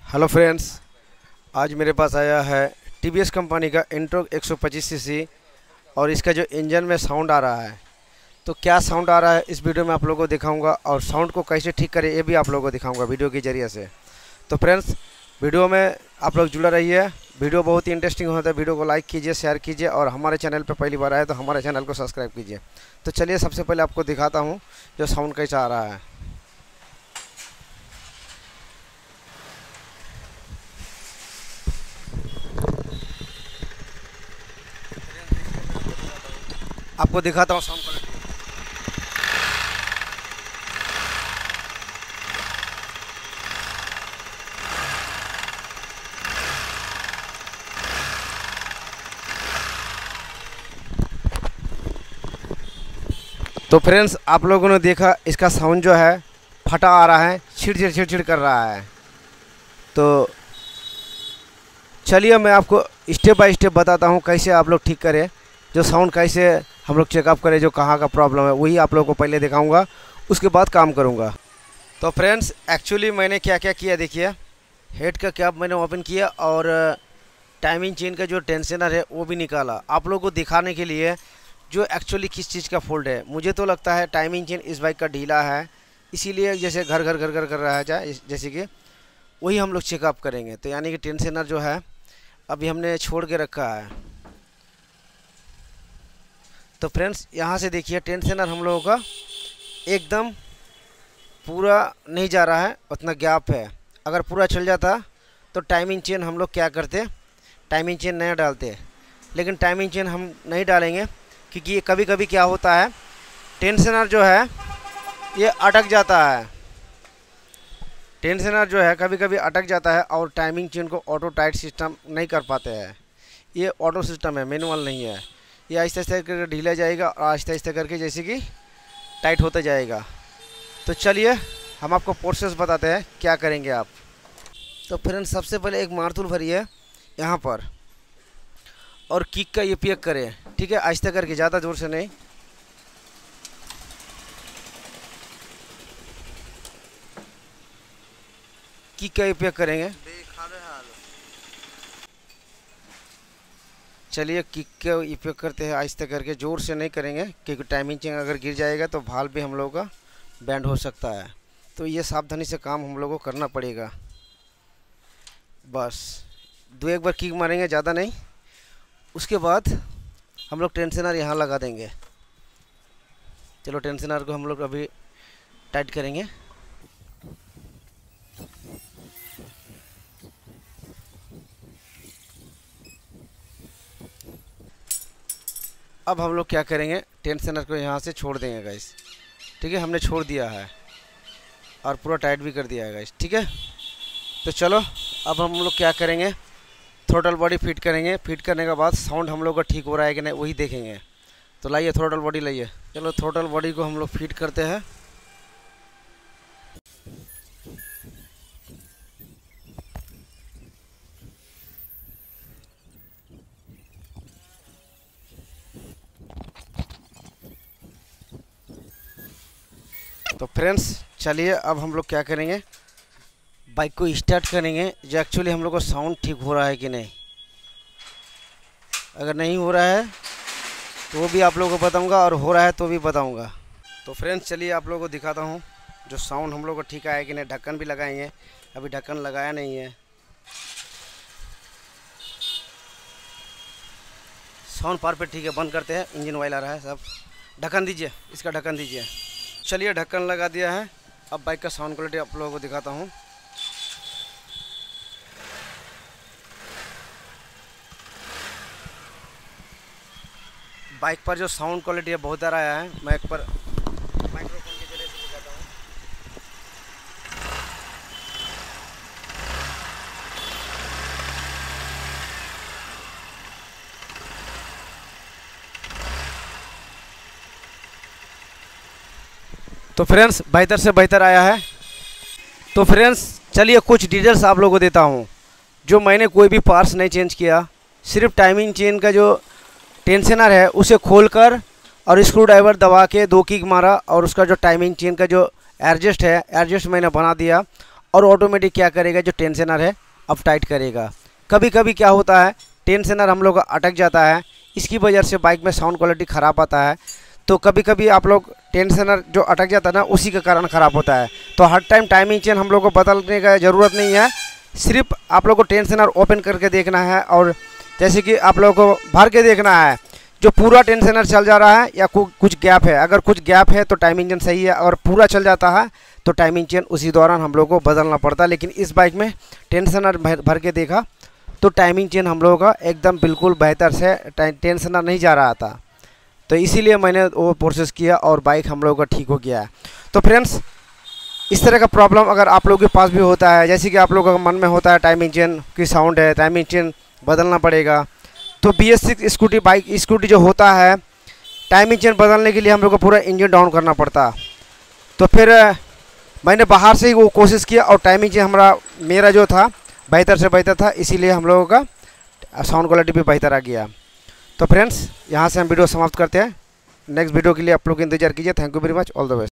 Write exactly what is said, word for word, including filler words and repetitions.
Hello friends, आज मेरे पास आया है टी वी एस कंपनी का इंट्रोक एक सौ पच्चीस सी सी और इसका जो इंजन में साउंड आ रहा है, तो क्या साउंड आ रहा है इस वीडियो में आप लोगों को दिखाऊंगा और साउंड को कैसे ठीक करें ये भी आप लोगों को दिखाऊंगा वीडियो के ज़रिए से। तो फ्रेंड्स, वीडियो में आप लोग जुड़ा रहिए। वीडियो बहुत ही इंटरेस्टिंग होता है। वीडियो को लाइक कीजिए, शेयर कीजिए और हमारे चैनल पर पहली बार आए तो हमारे चैनल को सब्सक्राइब कीजिए। तो चलिए सबसे पहले आपको दिखाता हूँ जो साउंड कैसा आ रहा है। आपको दिखाता हूँ साउंड क्वालिटी। तो फ्रेंड्स, आप लोगों ने देखा इसका साउंड जो है फटा आ रहा है, छिड़ छिड़ छिड़ कर रहा है। तो चलिए मैं आपको स्टेप बाय स्टेप बताता हूँ कैसे आप लोग ठीक करें, जो साउंड कैसे हम लोग चेकअप करें, जो कहाँ का प्रॉब्लम है वही आप लोगों को पहले दिखाऊंगा, उसके बाद काम करूंगा। तो फ्रेंड्स, एक्चुअली मैंने क्या क्या किया देखिए। हेड का कैप मैंने ओपन किया और टाइमिंग चेन का जो टेंशनर है वो भी निकाला, आप लोगों को दिखाने के लिए जो एक्चुअली किस चीज़ का फॉल्ट है। मुझे तो लगता है टाइमिंग चेन इस बाइक का ढीला है, इसीलिए जैसे घर घर घर घर कर रहा है, जैसे कि वही हम लोग चेकअप करेंगे। तो यानी कि टेंशनर जो है अभी हमने छोड़ के रखा है। तो फ्रेंड्स, यहाँ से देखिए टेंशनर हम लोगों का एकदम पूरा नहीं जा रहा है, उतना गैप है। अगर पूरा चल जाता तो टाइमिंग चेन हम लोग क्या करते, टाइमिंग चेन नया डालते। लेकिन टाइमिंग चेन हम नहीं डालेंगे क्योंकि ये कभी कभी क्या होता है, टेंशनर जो है ये अटक जाता है। टेंशनर जो है कभी कभी अटक जाता है और टाइमिंग चेन को ऑटो टाइट सिस्टम नहीं कर पाते हैं। ये ऑटो सिस्टम है, मैनुअल नहीं है। ये आहिस्ते आहिस्ते करके ढीला जाएगा और आहिस्ते आहिस्ते करके जैसे कि टाइट होता जाएगा। तो चलिए हम आपको प्रोसेस बताते हैं क्या करेंगे आप। तो फ्रेंड्स, सबसे पहले एक मारतूल भरिए यहाँ पर और किक का ये पिक करें, ठीक है, आहिस्ते करके, ज़्यादा जोर से नहीं। किक का ये पिक करेंगे। चलिए किक के उपयोग करते हैं, आहिस्ते करके, ज़ोर से नहीं करेंगे क्योंकि टाइमिंग चेन अगर गिर जाएगा तो भाल भी हम लोगों का बैंड हो सकता है। तो ये सावधानी से काम हम लोगों को करना पड़ेगा। बस दो एक बार किक मारेंगे, ज़्यादा नहीं। उसके बाद हम लोग टेंशनर यहाँ लगा देंगे। चलो टेंशनर को हम लोग अभी टाइट करेंगे। अब हम लोग क्या करेंगे, टेंशनर को यहाँ से छोड़ देंगे गाइस, ठीक है। हमने छोड़ दिया है और पूरा टाइट भी कर दिया है गाइस, ठीक है। तो चलो अब हम लोग क्या करेंगे, थ्रोटल बॉडी फिट करेंगे। फिट करने के बाद साउंड हम लोग का ठीक हो रहा है कि नहीं वही देखेंगे। तो लाइए थ्रोटल बॉडी लाइए। चलो थ्रोटल बॉडी को हम लोग फिट करते हैं। तो फ्रेंड्स, चलिए अब हम लोग क्या करेंगे, बाइक को स्टार्ट करेंगे जो एक्चुअली हम लोग को साउंड ठीक हो रहा है कि नहीं। अगर नहीं हो रहा है तो वो भी आप लोगों को बताऊंगा और हो रहा है तो भी बताऊंगा। तो फ्रेंड्स, चलिए आप लोगों को दिखाता हूँ जो साउंड हम लोग को ठीक आया कि नहीं। ढक्कन भी लगाएंगे, अभी ढक्कन लगाया नहीं है। साउंड परफेक्ट ठीक है, बंद करते हैं। इंजन ऑयल आ रहा है सब। ढक्कन दीजिए, इसका ढक्कन दीजिए। चलिए ढक्कन लगा दिया है। अब बाइक का साउंड क्वालिटी आप लोगों को दिखाता हूँ। बाइक पर जो साउंड क्वालिटी है बहुत आ रहा है। मैं एक पर माइक्रोफोन के जरिए से दिखाता हूँ। तो फ्रेंड्स, बेहतर से बेहतर आया है। तो फ्रेंड्स, चलिए कुछ डिटेल्स आप लोगों को देता हूँ। जो मैंने कोई भी पार्ट्स नहीं चेंज किया, सिर्फ टाइमिंग चेन का जो टेंशनर है उसे खोलकर और स्क्रू ड्राइवर दबा के दो किक मारा और उसका जो टाइमिंग चेन का जो एडजस्ट है एडजस्ट मैंने बना दिया और ऑटोमेटिक क्या करेगा, जो टेंशनर है अब टाइट करेगा। कभी कभी क्या होता है, टेंशनर हम लोग का अटक जाता है, इसकी वजह से बाइक में साउंड क्वालिटी ख़राब आता है। तो कभी कभी आप लोग टेंशनर जो अटक जाता है ना, उसी के कारण ख़राब होता है। तो हर टाइम टाइमिंग चेन हम लोग को बदलने का ज़रूरत नहीं है, सिर्फ आप लोग को टेंशनर ओपन करके देखना है और जैसे कि आप लोग को भर के देखना है जो पूरा टेंशनर चल जा रहा है या कुछ गैप है। अगर कुछ गैप है तो टाइमिंग चेन सही है, और पूरा चल जाता है तो टाइमिंग चेन उसी दौरान हम लोग को बदलना पड़ता है। लेकिन इस बाइक में टेंशनर भर के देखा तो टाइमिंग चेन हम लोगों का एकदम बिल्कुल बेहतर से टेंशनर नहीं जा रहा था, तो इसीलिए मैंने वो प्रोसेस किया और बाइक हम लोगों का ठीक हो गया है। तो फ्रेंड्स, इस तरह का प्रॉब्लम अगर आप लोगों के पास भी होता है, जैसे कि आप लोगों का मन में होता है टाइमिंग चेन की साउंड है, टाइमिंग चेन बदलना पड़ेगा, तो B S six scooty bike scooty जो होता है, टाइमिंग चेन बदलने के लिए हम लोग को पूरा इंजन डाउन करना पड़ता। तो फिर मैंने बाहर से ही वो कोशिश किया और टाइमिंग चेन हमारा मेरा जो था बेहतर से बेहतर था, इसीलिए हम लोगों का साउंड क्वालिटी भी बेहतर आ गया। तो फ्रेंड्स, यहाँ से हम वीडियो समाप्त करते हैं। नेक्स्ट वीडियो के लिए आप लोग इंतजार कीजिए। Thank you very much, all the best.